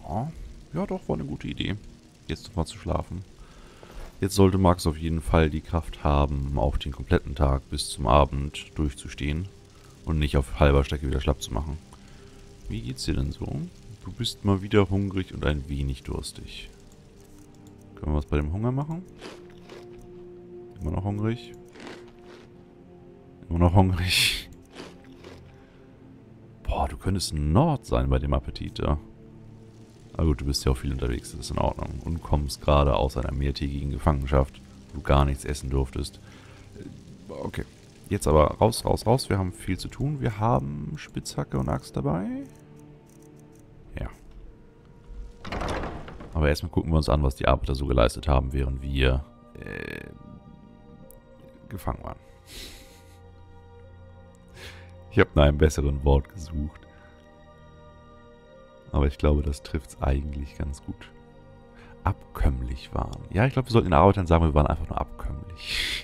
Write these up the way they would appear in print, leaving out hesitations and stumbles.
Ja. Ja, doch, war eine gute Idee. Jetzt nochmal zu schlafen. Jetzt sollte Max auf jeden Fall die Kraft haben, auch den kompletten Tag bis zum Abend durchzustehen und nicht auf halber Strecke wieder schlapp zu machen. Wie geht's dir denn so? Du bist mal wieder hungrig und ein wenig durstig. Können wir was bei dem Hunger machen? Immer noch hungrig? Immer noch hungrig? Boah, du könntest ein Nord sein bei dem Appetit, ja. Aber gut, du bist ja auch viel unterwegs, das ist in Ordnung. Und kommst gerade aus einer mehrtägigen Gefangenschaft, wo du gar nichts essen durftest. Okay, jetzt aber raus, raus, raus. Wir haben viel zu tun. Wir haben Spitzhacke und Axt dabei. Ja. Aber erstmal gucken wir uns an, was die Arbeiter so geleistet haben, während wir gefangen waren. Ich habe nach einem besseren Wort gesucht. Aber ich glaube, das trifft es eigentlich ganz gut. Abkömmlich waren. Ja, ich glaube, wir sollten den Arbeitern sagen, wir waren einfach nur abkömmlich.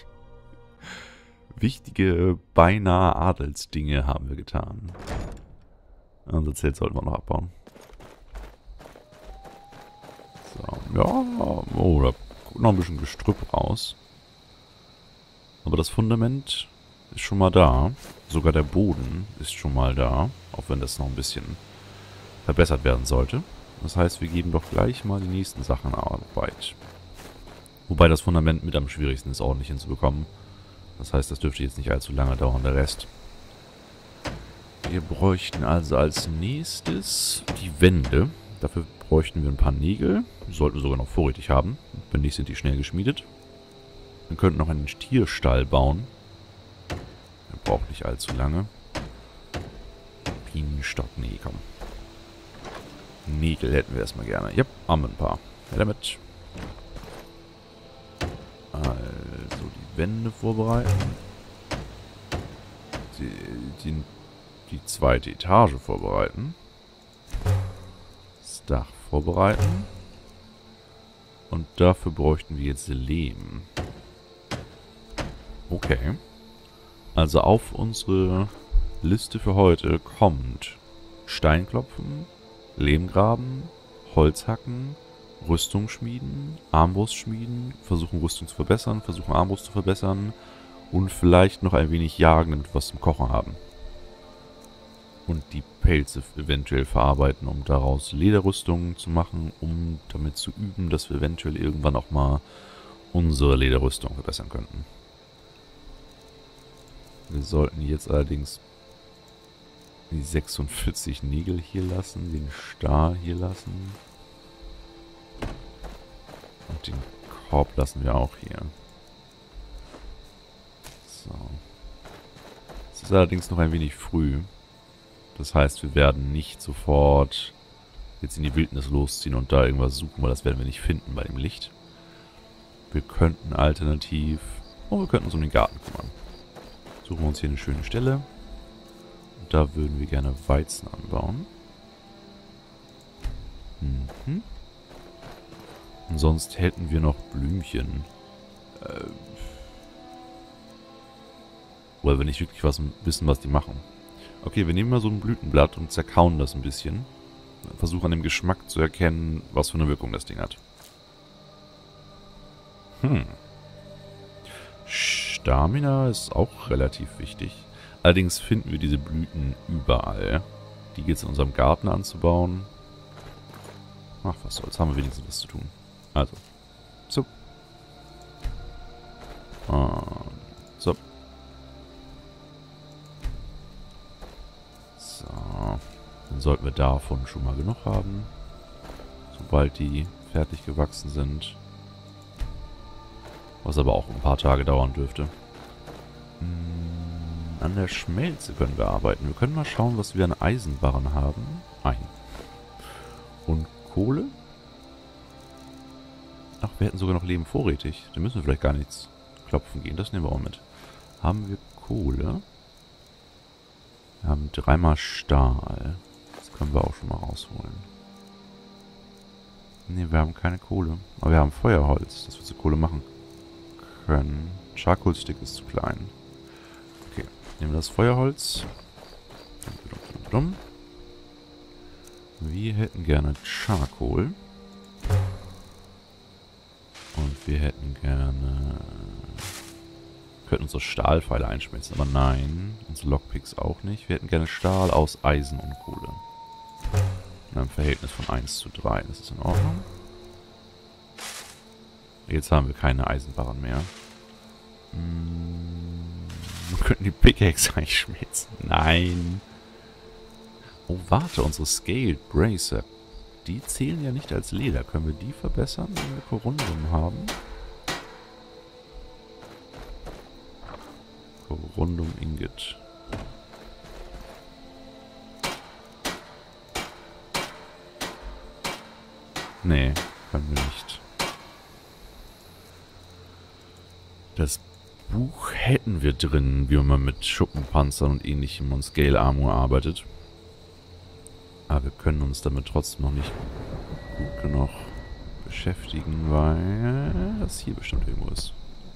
Wichtige, beinahe Adelsdinge haben wir getan. Unser Zelt sollten wir noch abbauen. So, ja, oh, da guckt noch ein bisschen Gestrüpp raus. Aber das Fundament ist schon mal da. Sogar der Boden ist schon mal da. Auch wenn das noch ein bisschen verbessert werden sollte. Das heißt, wir geben doch gleich mal die nächsten Sachen Arbeit. Wobei das Fundament mit am schwierigsten ist, ordentlich hinzubekommen. Das heißt, das dürfte jetzt nicht allzu lange dauern, der Rest. Wir bräuchten also als nächstes die Wände. Dafür bräuchten wir ein paar Nägel. Die sollten wir sogar noch vorrätig haben. Wenn nicht, sind die schnell geschmiedet. Wir könnten noch einen Tierstall bauen. Der braucht nicht allzu lange. Bienenstock, nee, komm. Nägel hätten wir erstmal gerne. Ja, haben wir ein paar. Ja, damit. Also die Wände vorbereiten. Die zweite Etage vorbereiten. Das Dach vorbereiten. Und dafür bräuchten wir jetzt Lehm. Okay. Also auf unsere Liste für heute kommt Steinklopfen, Lehmgraben, Holz hacken, Rüstung schmieden, Armbrust schmieden, versuchen Rüstung zu verbessern, versuchen Armbrust zu verbessern und vielleicht noch ein wenig jagen, damit wir was zum Kochen haben. Und die Pelze eventuell verarbeiten, um daraus Lederrüstungen zu machen, um damit zu üben, dass wir eventuell irgendwann auch mal unsere Lederrüstung verbessern könnten. Wir sollten jetzt allerdings die 46 Nägel hier lassen, den Stahl hier lassen. Und den Korb lassen wir auch hier. So. Es ist allerdings noch ein wenig früh. Das heißt, wir werden nicht sofort jetzt in die Wildnis losziehen und da irgendwas suchen, weil das werden wir nicht finden bei dem Licht. Wir könnten alternativ... Oh, wir könnten uns um den Garten kümmern. Suchen wir uns hier eine schöne Stelle. Und da würden wir gerne Weizen anbauen. Mhm. Und sonst hätten wir noch Blümchen. Weil wir nicht wirklich wissen, was die machen. Okay, wir nehmen mal so ein Blütenblatt und zerkauen das ein bisschen. Versuchen an dem Geschmack zu erkennen, was für eine Wirkung das Ding hat. Stamina ist auch relativ wichtig. Allerdings finden wir diese Blüten überall. Die geht es in unserem Garten anzubauen. Ach, was soll's. Haben wir wenigstens was zu tun. Also. So. Und so. So. Dann sollten wir davon schon mal genug haben. Sobald die fertig gewachsen sind. Was aber auch ein paar Tage dauern dürfte. An der Schmelze können wir arbeiten. Wir können mal schauen, was wir an Eisenbarren haben. Und Kohle? Ach, wir hätten sogar noch Lehm vorrätig. Da müssen wir vielleicht gar nichts klopfen gehen. Das nehmen wir auch mit. Haben wir Kohle? Wir haben 3-mal Stahl. Das können wir auch schon mal rausholen. Ne, wir haben keine Kohle. Aber wir haben Feuerholz, das wir zur Kohle machen können. Charcoal Stick ist zu klein. Nehmen wir das Feuerholz. Wir hätten gerne Charcoal. Und wir hätten gerne... könnten unsere Stahlpfeile einschmelzen, aber nein. Unsere Lockpicks auch nicht. Wir hätten gerne Stahl aus Eisen und Kohle. In einem Verhältnis von 1:3. Das ist in Ordnung. Jetzt haben wir keine Eisenbarren mehr. Wir könnten die Pickaxe einschmelzen. Nein. Oh, warte, unsere Scaled Bracer. Die zählen ja nicht als Leder. Können wir die verbessern, wenn wir Corundum haben? Corundum Ingot. Nee, können wir nicht. Das Buch hätten wir drin, wie man mit Schuppenpanzern und ähnlichem und Scale Armor arbeitet. Aber wir können uns damit trotzdem noch nicht gut genug beschäftigen, weil das hier bestimmt irgendwo ist.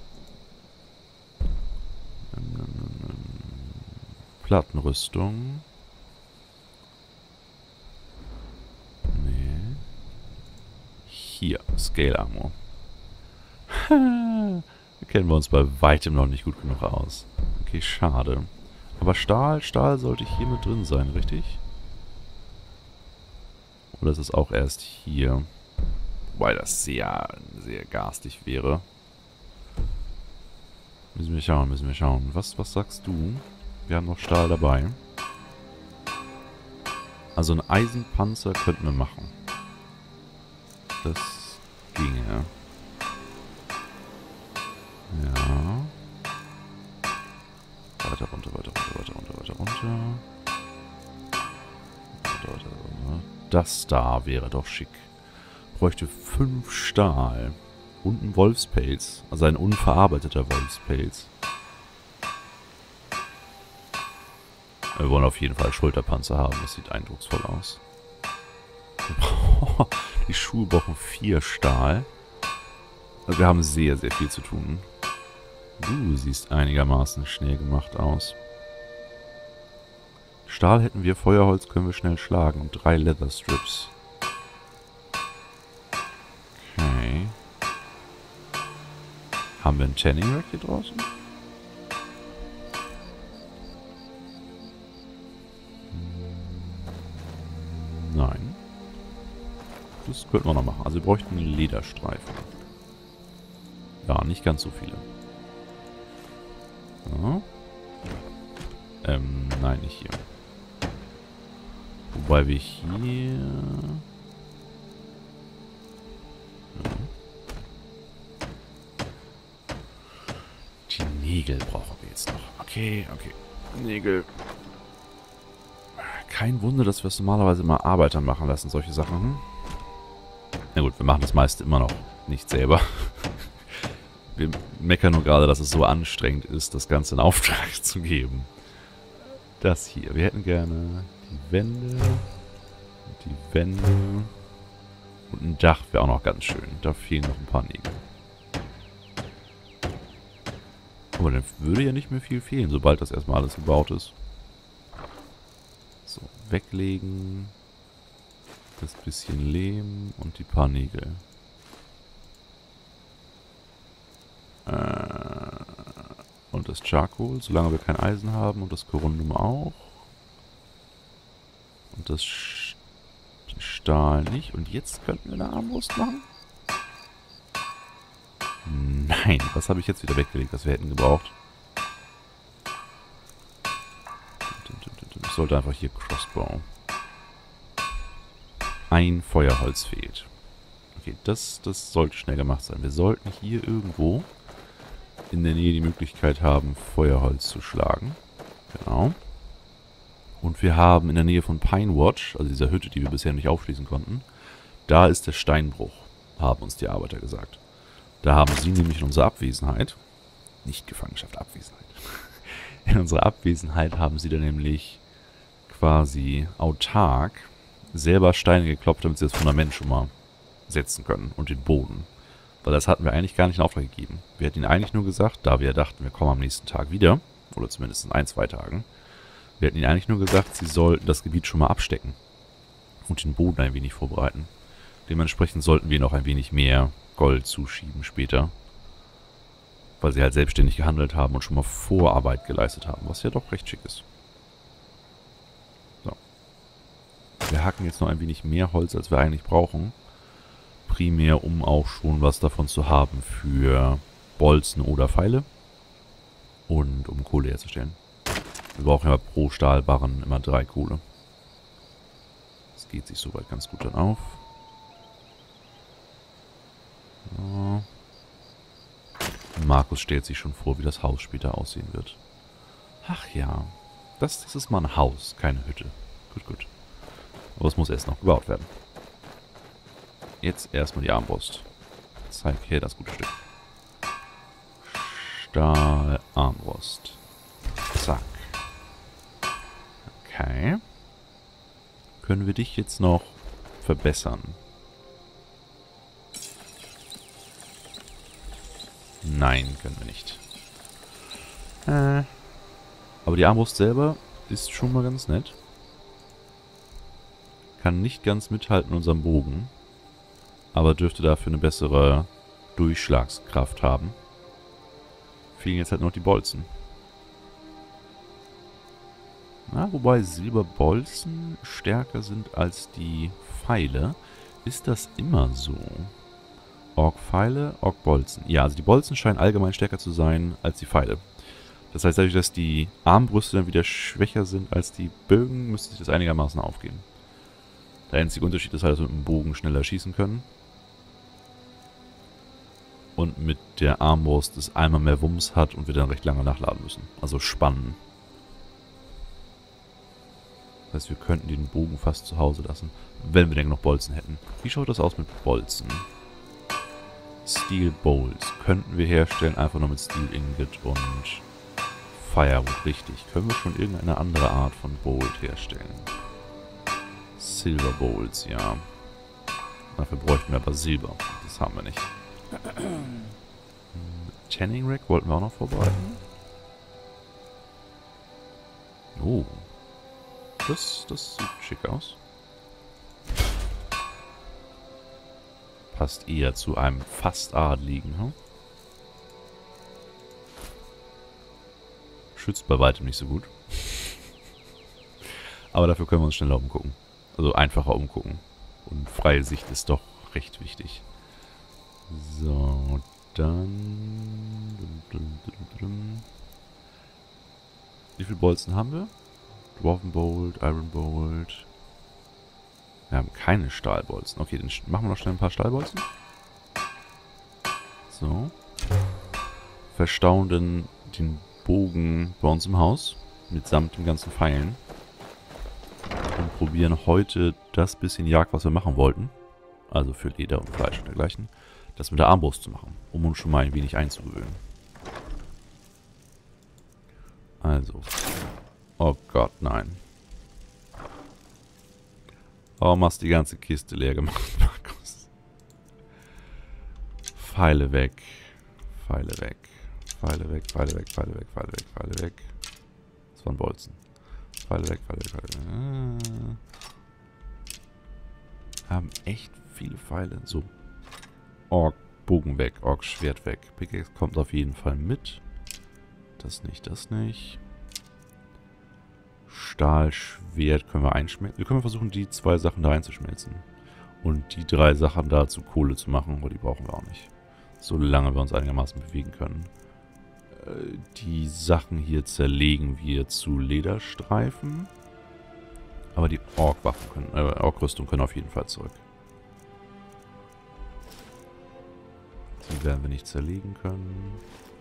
Plattenrüstung. Nee. Hier, Scale Armor. Da kennen wir uns bei weitem noch nicht gut genug aus. Okay, schade. Aber Stahl sollte hier mit drin sein, richtig? Oder ist es auch erst hier? Wobei das sehr, sehr garstig wäre. Müssen wir schauen. Was sagst du? Wir haben noch Stahl dabei. Also einen Eisenpanzer könnten wir machen. Das ginge. Ja. Weiter runter. Das da wäre doch schick. Bräuchte 5 Stahl. Und ein Wolfspelz. Also ein unverarbeiteter Wolfspelz. Wir wollen auf jeden Fall Schulterpanzer haben. Das sieht eindrucksvoll aus. Die Schuhe brauchen 4 Stahl. Also wir haben sehr, sehr viel zu tun. Du siehst einigermaßen schnell gemacht aus. Stahl hätten wir, Feuerholz können wir schnell schlagen. Und 3 Leather Strips. Okay. Haben wir einen Tanning Rack hier draußen? Nein. Das könnten wir noch machen. Also wir bräuchten Lederstreifen. Ja, nicht ganz so viele. Ja. Nein, nicht hier. Wobei wir hier... Ja. Die Nägel brauchen wir jetzt noch. Okay. Nägel. Kein Wunder, dass wir es normalerweise immer Arbeitern machen lassen, solche Sachen. Na gut, wir machen das meiste immer noch nicht selber. Wir meckern nur gerade, dass es so anstrengend ist, das Ganze in Auftrag zu geben. Das hier. Wir hätten gerne die Wände. Und ein Dach wäre auch noch ganz schön. Da fehlen noch ein paar Nägel. Aber dann würde ja nicht mehr viel fehlen, sobald das erstmal alles gebaut ist. So, weglegen. Das bisschen Lehm und die paar Nägel. Und das Charcoal, solange wir kein Eisen haben. Und das Corundum auch. Und das Stahl nicht. Und jetzt könnten wir eine Armbrust machen? Nein, was habe ich jetzt wieder weggelegt, was wir hätten gebraucht? Ich sollte einfach hier Crossbow. Ein Feuerholz fehlt. Okay, das sollte schnell gemacht sein. Wir sollten hier irgendwo in der Nähe die Möglichkeit haben, Feuerholz zu schlagen. Genau. Und wir haben in der Nähe von Pine Watch, also dieser Hütte, die wir bisher nicht aufschließen konnten, da ist der Steinbruch, haben uns die Arbeiter gesagt. Da haben sie nämlich in unserer Abwesenheit, nicht Gefangenschaft, Abwesenheit, in unserer Abwesenheit haben sie dann nämlich quasi autark selber Steine geklopft, damit sie das Fundament schon mal setzen können und den Boden. Weil das hatten wir eigentlich gar nicht in Auftrag gegeben. Wir hätten ihnen eigentlich nur gesagt, da wir dachten, wir kommen am nächsten Tag wieder, oder zumindest in 1, 2 Tagen, wir hätten ihnen eigentlich nur gesagt, sie sollten das Gebiet schon mal abstecken. Und den Boden ein wenig vorbereiten. Dementsprechend sollten wir noch ein wenig mehr Gold zuschieben später. Weil sie halt selbstständig gehandelt haben und schon mal Vorarbeit geleistet haben, was ja doch recht schick ist. So. Wir hacken jetzt noch ein wenig mehr Holz, als wir eigentlich brauchen. Primär, um auch schon was davon zu haben für Bolzen oder Pfeile. Und um Kohle herzustellen. Wir brauchen ja pro Stahlbarren immer 3 Kohle. Das geht sich soweit ganz gut dann auf. So. Markus stellt sich schon vor, wie das Haus später aussehen wird. Ach ja, das ist mal ein Haus, keine Hütte. Gut, gut. Aber es muss erst noch gebaut werden. Jetzt erstmal die Armbrust. Zeig her das gute Stück. Stahlarmbrust. Zack. Okay. Können wir dich jetzt noch verbessern? Nein, können wir nicht. Aber die Armbrust selber ist schon mal ganz nett. Kann nicht ganz mithalten in unserem Bogen. Aber dürfte dafür eine bessere Durchschlagskraft haben. Fehlen jetzt halt noch die Bolzen. Na, wobei Silberbolzen stärker sind als die Pfeile. Ist das immer so? Ork-Pfeile, Ork-Bolzen. Ja, also die Bolzen scheinen allgemein stärker zu sein als die Pfeile. Das heißt, dadurch, dass die Armbrüste dann wieder schwächer sind als die Bögen, müsste sich das einigermaßen aufgehen. Der einzige Unterschied ist halt, dass wir mit dem Bogen schneller schießen können. Und mit der Armbrust es einmal mehr Wumms hat und wir dann recht lange nachladen müssen. Also spannen. Das heißt, wir könnten den Bogen fast zu Hause lassen, wenn wir denn noch Bolzen hätten. Wie schaut das aus mit Bolzen? Steel Bowls könnten wir herstellen, einfach nur mit Steel Ingot und Firewood. Richtig. Können wir schon irgendeine andere Art von Bolt herstellen? Silver Bowls, ja. Dafür bräuchten wir aber Silber. Das haben wir nicht. Tanning Rack wollten wir auch noch vorbereiten. Oh. Das sieht schick aus. Passt eher zu einem fast Adligen, hm? Schützt bei weitem nicht so gut. Aber dafür können wir uns schneller umgucken. Also einfacher umgucken. Und freie Sicht ist doch recht wichtig. So, dann... Wie viele Bolzen haben wir? Dwarven Bolt, Iron Bolt. Wir haben keine Stahlbolzen. Okay, dann machen wir noch schnell ein paar Stahlbolzen. So. Verstauen dann den Bogen bei uns im Haus. Mitsamt den ganzen Pfeilen. Und probieren heute das bisschen Jagd, was wir machen wollten. Also für Leder und Fleisch und dergleichen. Das mit der Armbrust zu machen. Um uns schon mal ein wenig einzugewöhnen. Also. Oh Gott, nein. Warum hast du die ganze Kiste leer gemacht, Markus? Pfeile weg. Pfeile weg. Pfeile weg, Pfeile weg, Pfeile weg, Pfeile weg, Pfeile weg. Das waren Bolzen. Pfeile weg, Pfeile weg, Pfeile weg. Haben echt viele Pfeile. So. Ork, Bogen weg. Ork, Schwert weg. Pickaxe kommt auf jeden Fall mit. Das nicht, das nicht. Stahl, Schwert können wir einschmelzen. Wir können versuchen, die 2 Sachen da einzuschmelzen. Und die 3 Sachen da zu Kohle zu machen, aber die brauchen wir auch nicht. Solange wir uns einigermaßen bewegen können. Die Sachen hier zerlegen wir zu Lederstreifen. Aber die Ork-Waffen können, Ork-Rüstung können auf jeden Fall zurück. Die werden wir nicht zerlegen können.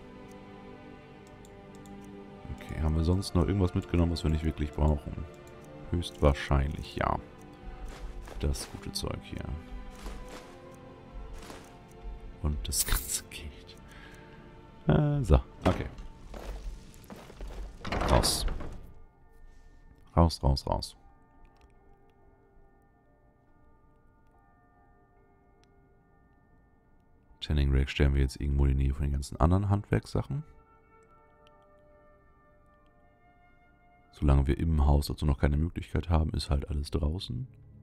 Okay, haben wir sonst noch irgendwas mitgenommen, was wir nicht wirklich brauchen? Höchstwahrscheinlich, ja. Das gute Zeug hier. Und das ganze Geld. So, okay. Raus. Raus, raus, raus. Tanning Rack stellen wir jetzt irgendwo in die Nähe von den ganzen anderen Handwerkssachen. Solange wir im Haus also noch keine Möglichkeit haben, ist halt alles draußen.